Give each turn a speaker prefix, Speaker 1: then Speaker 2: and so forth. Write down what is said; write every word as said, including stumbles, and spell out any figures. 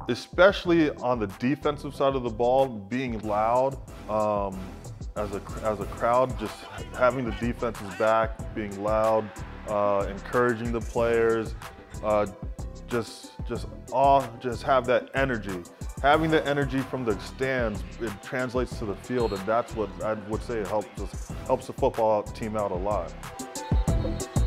Speaker 1: especially on the defensive side of the ball, being loud um, as a as a crowd, just having the defense's back, being loud, uh, encouraging the players, uh, just just all just have that energy. Having the energy from the stands, it translates to the field, and that's what I would say helps us, helps the football team out a lot.